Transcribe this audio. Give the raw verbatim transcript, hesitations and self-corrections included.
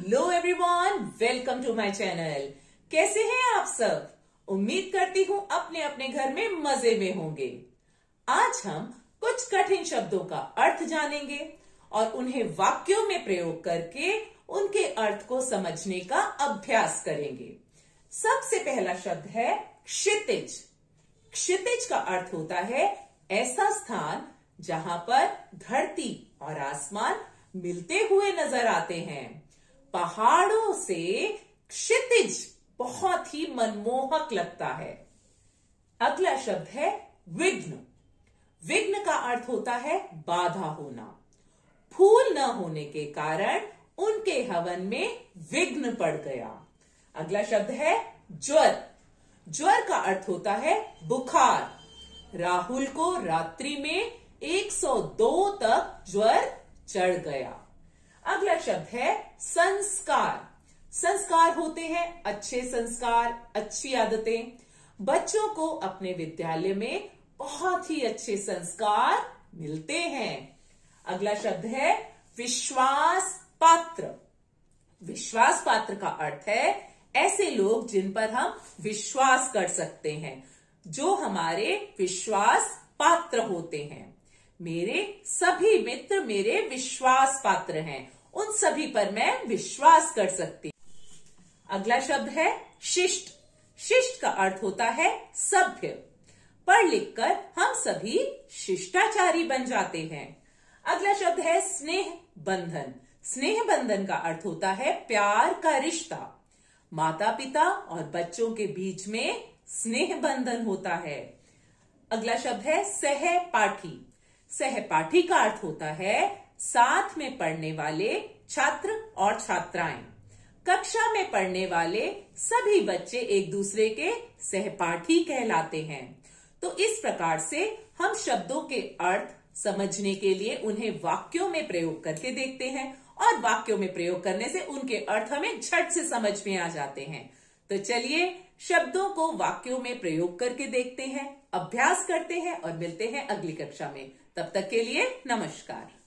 Hello everyone, welcome to my channel. कैसे हैं आप सब? उम्मीद करती हूँ अपने अपने घर में मजे में होंगे। आज हम कुछ कठिन शब्दों का अर्थ जानेंगे और उन्हें वाक्यों में प्रयोग करके उनके अर्थ को समझने का अभ्यास करेंगे। सबसे पहला शब्द है क्षितिज। क्षितिज का अर्थ होता है ऐसा स्थान जहां पर धरती और आसमान मिलते हुए नजर आते हैं। पहाड़ों से क्षितिज बहुत ही मनमोहक लगता है। अगला शब्द है विघ्न। विघ्न का अर्थ होता है बाधा होना। फूल न होने के कारण उनके हवन में विघ्न पड़ गया। अगला शब्द है ज्वर। ज्वर का अर्थ होता है बुखार। राहुल को रात्रि में एक सौ दो तक ज्वर चढ़ गया। अगला शब्द है संस्कार। संस्कार होते हैं अच्छे संस्कार, अच्छी आदतें। बच्चों को अपने विद्यालय में बहुत ही अच्छे संस्कार मिलते हैं। अगला शब्द है विश्वास पात्र। विश्वास पात्र का अर्थ है ऐसे लोग जिन पर हम विश्वास कर सकते हैं, जो हमारे विश्वास पात्र होते हैं। मेरे सभी मित्र मेरे विश्वास पात्र हैं, उन सभी पर मैं विश्वास कर सकती हूं। अगला शब्द है शिष्ट। शिष्ट का अर्थ होता है सभ्य। पढ़ लिखकर हम सभी शिष्टाचारी बन जाते हैं। अगला शब्द है स्नेह बंधन। स्नेह बंधन का अर्थ होता है प्यार का रिश्ता। माता पिता और बच्चों के बीच में स्नेह बंधन होता है। अगला शब्द है सहपाठी। सहपाठी का अर्थ होता है साथ में पढ़ने वाले छात्र और छात्राएं। कक्षा में पढ़ने वाले सभी बच्चे एक दूसरे के सहपाठी कहलाते हैं। तो इस प्रकार से हम शब्दों के अर्थ समझने के लिए उन्हें वाक्यों में प्रयोग करके देखते हैं और वाक्यों में प्रयोग करने से उनके अर्थ हमें झट से समझ में आ जाते हैं। तो चलिए शब्दों को वाक्यों में प्रयोग करके देखते हैं, अभ्यास करते हैं और मिलते हैं अगली कक्षा में। तब तक के लिए नमस्कार।